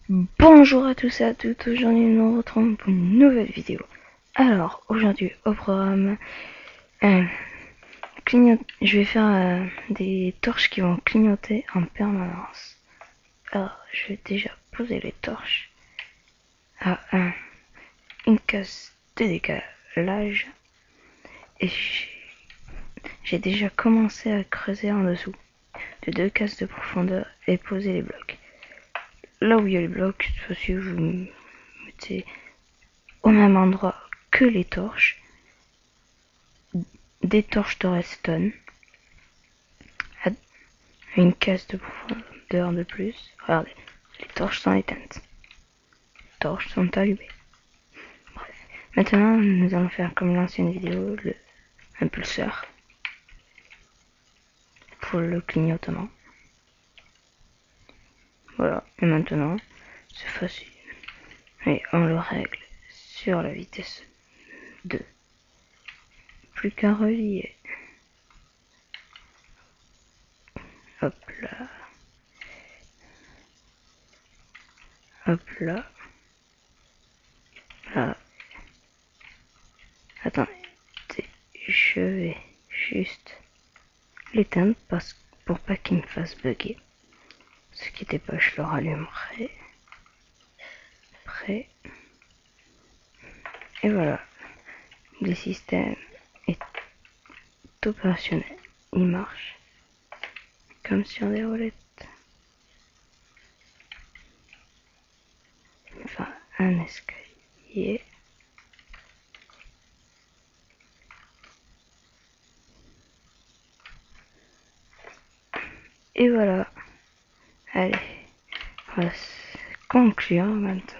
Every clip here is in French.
Bonjour à tous et à toutes, aujourd'hui nous nous retrouvons pour une nouvelle vidéo. Alors aujourd'hui au programme, je vais faire des torches qui vont clignoter en permanence. Alors je vais déjà poser les torches à une case de décalage et j'ai déjà commencé à creuser en dessous de 2 cases de profondeur et poser les blocs. Là où il y a les blocs, cette fois-ci vous mettez au même endroit que les torches, des torches de redstone à une case de profondeur de plus. Regardez, les torches sont éteintes, les torches sont allumées. Bref, maintenant nous allons faire comme l'ancienne vidéo, le impulseur pour le clignotement. Voilà, et maintenant c'est facile, et on le règle sur la vitesse 2. Plus qu'à relier. Hop là. Hop là. Là. Attendez, je vais juste l'éteindre pour pas qu'il me fasse bugger. Ce qui n'était pas, je le rallumerai. Prêt. Et voilà. Le système est opérationnel. Il marche comme sur des roulettes. Enfin, un escalier. Et voilà. Allez, on va conclure maintenant.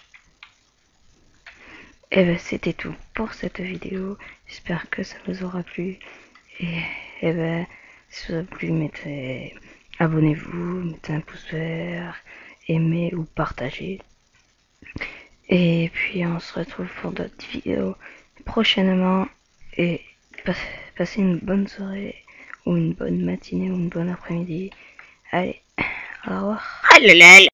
Et ben c'était tout pour cette vidéo. J'espère que ça vous aura plu. Et ben, si ça vous a plu, abonnez-vous, mettez un pouce vert, aimez ou partagez. Et puis on se retrouve pour d'autres vidéos prochainement. Et passez une bonne soirée, ou une bonne matinée, ou une bonne après-midi. Allez, au revoir. Ah là là là.